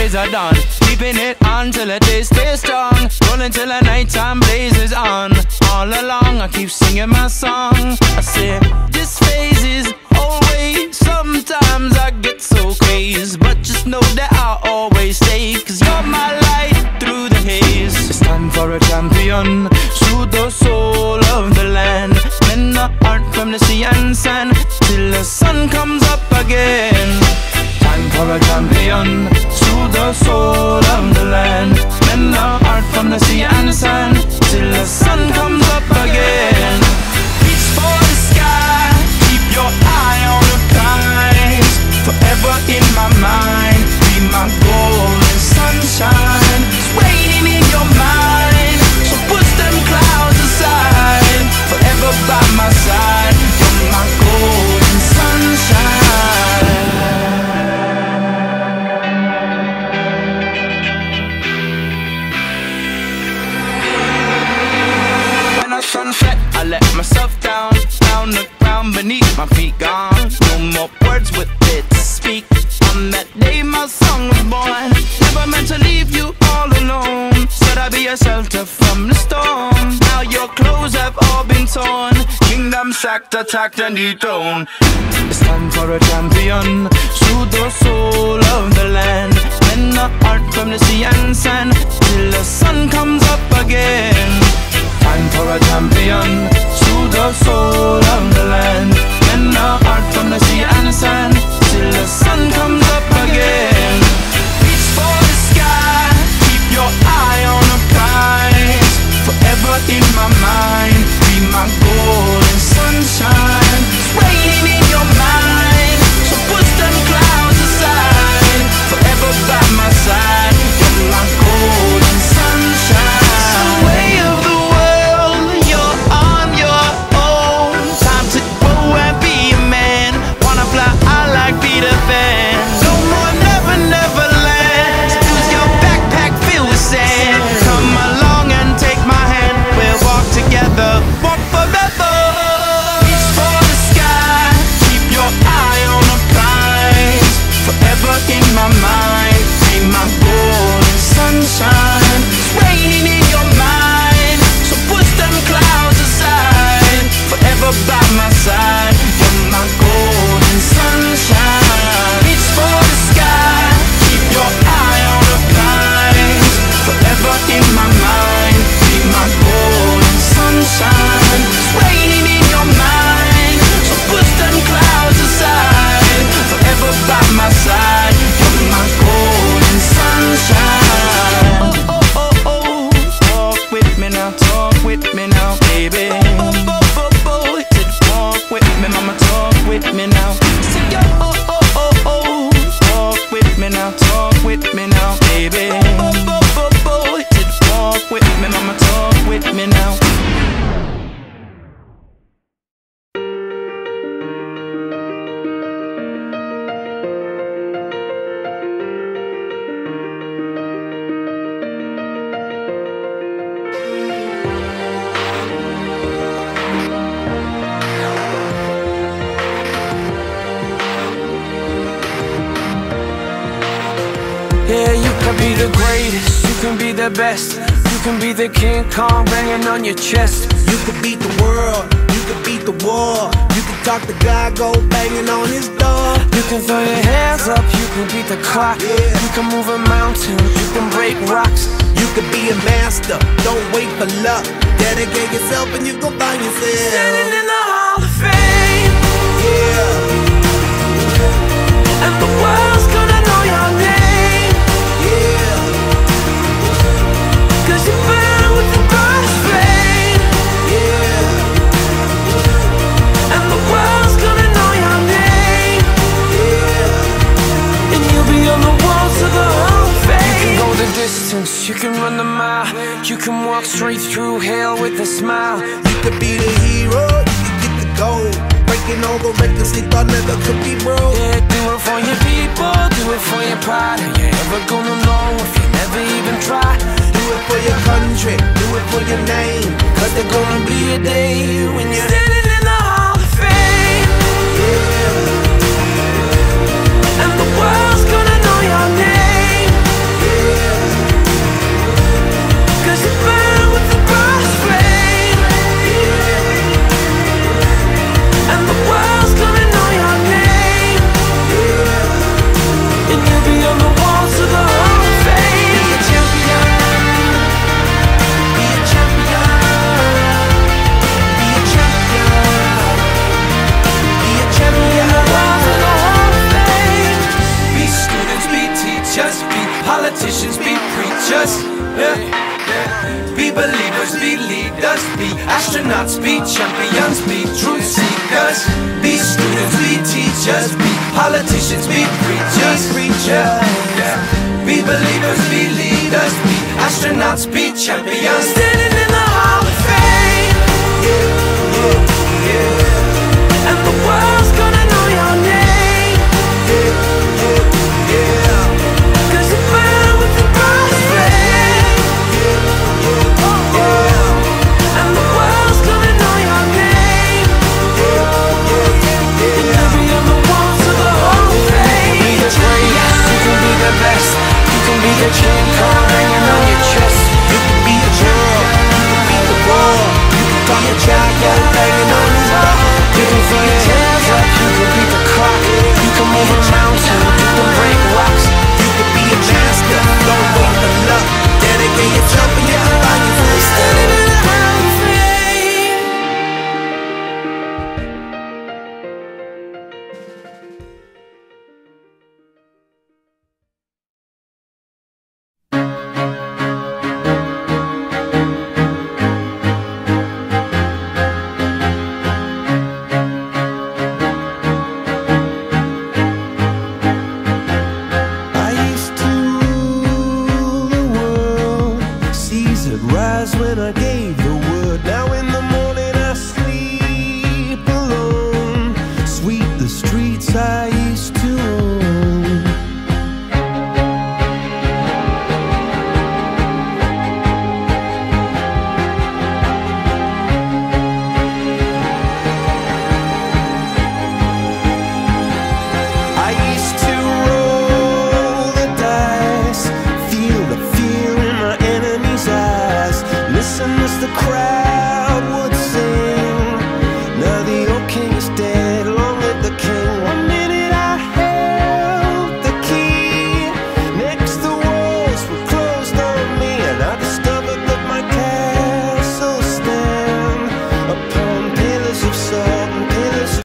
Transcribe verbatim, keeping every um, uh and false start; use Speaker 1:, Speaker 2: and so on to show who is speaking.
Speaker 1: days are done. Keeping it on till the day stays strong. Rolling till the nighttime blazes on. All along I keep singing my song. I say this phase is always. Sometimes I get so crazy, but just know that I'll always stay. Cause you're my light through the haze. It's time for a champion. Soothe the soul of the land. Mend the heart from the sea and sand till the sun comes up again. Time for a champion. Soothe the soul of the land. Mend the heart from the sea and sand till the sun comes up again. Reach for the sky, keep your eye on the prize. Forever in my mind, be my golden sunshine. It's raining in your mind, so push them clouds aside. Forever by my side, you're my golden sunshine. When I sunset, I let myself down, down the ground beneath my feet gone. No more words with it to speak. On that day my song was born. Never meant to leave you all alone. Said I'd be a shelter from the storm. Now your clothes have all been torn. Kingdom sacked, attacked and dethroned. It's time for a champion. Soothe the soul of the land. Mend the heart from the sea and sand till the sun comes up again. Time for a champion. Soothe the soul of the land. Mend the heart from the sea and sand till the sun comes up again. Reach for the sky, keep your eye on the prize. Forever in my mind, be my golden sunshine. It's raining in your mind, so push them clouds aside. Forever by my side, you're my golden sunshine. It's the way of the world, you're on your own. Time to go and be a man. Wanna fly high like Peter Pan. No more never, never land. Use your backpack filled with sand. Come along and take my hand. We'll walk together, walk forever. Reach for the sky, keep your eye on the prize. Forever in my mind, be my golden sunshine. It's raining in your mind, so push them clouds aside. Forever by my side, you're my golden sunshine. Reach for the sky, keep your eye on the prize. Forever in my mind, be my golden sunshine. It's raining in your mind, so push them clouds aside. Forever by my side, you're my golden sunshine. Oh, oh, oh, oh, talk with me now, talk with me now, baby. Oh, oh, oh, oh, talk with me, mama, talk with me now. Say yo, oh, oh, oh, oh, talk with me now, talk with me now, baby. Oh, oh, oh, oh, talk with me, mama, talk with me now.
Speaker 2: Yeah, you can be the greatest, you can be the best. You can be the King Kong banging on your chest.
Speaker 3: You could beat the world, you could beat the war. You can talk to God, go banging on his door.
Speaker 2: You can throw your hands up, you can beat the clock.
Speaker 3: Yeah.
Speaker 2: You can move a mountain, you can break rocks.
Speaker 3: You could be a master, don't wait for luck. Dedicate yourself and you gon' find yourself
Speaker 2: Standing in the Hall of Fame.
Speaker 3: Yeah.
Speaker 2: And the world's gonna know your name.
Speaker 3: Yeah.
Speaker 2: Cause you burn with the brightest flame.
Speaker 3: Yeah.
Speaker 2: And the world's gonna know your name.
Speaker 3: Yeah.
Speaker 2: And you'll be on the walls of the Hall of Fame. You can go the distance, you can run the mile. You can walk straight through hell with a smile.
Speaker 3: You could be the hero, you could get the gold. Breaking all the records they thought never could be broke.
Speaker 2: Yeah, do it for your people, do it for your pride. Are you ever gonna know if you never even try?
Speaker 3: Do it for your country, do it for your name.
Speaker 2: Cause there's gonna be a day when you're standing in the Hall of Fame.
Speaker 3: Yeah.
Speaker 2: And the world's gonna know your name. believers, be leaders, be astronauts, be champions, be truth seekers, be students, be teachers, be politicians, be preachers, preachers. Yeah. Be believers, be leaders, be astronauts, be champions, standing in the Hall of Fame. Yeah, yeah, yeah. And the world's gonna know your name. Yeah, yeah, yeah. Cause you burn with the brightest flame. Yeah, yeah, yeah. And the world's gonna know your name. Yeah, yeah, yeah. And every other walls of the Hall of Fame. You can be the greatest, you can be the best, you can be the chain card hanging on your chest. You can be a girl, you can be the wall, you can be a jacket hanging on his back. You can throw your hands up, you can beat the clock, you can move a mountain, you can break rocks.
Speaker 3: You could be a master, don't wait for luck. Dedicate your jump and you can find your place.
Speaker 2: Standing in the Hall of Fame.
Speaker 3: I used to rule the world. Seas would rise when I gave the word. Now in the morning I sleep alone. Sweep the streets I used to own. I used to roll the dice, feel the fear in my enemy's eyes. Listen as the crowd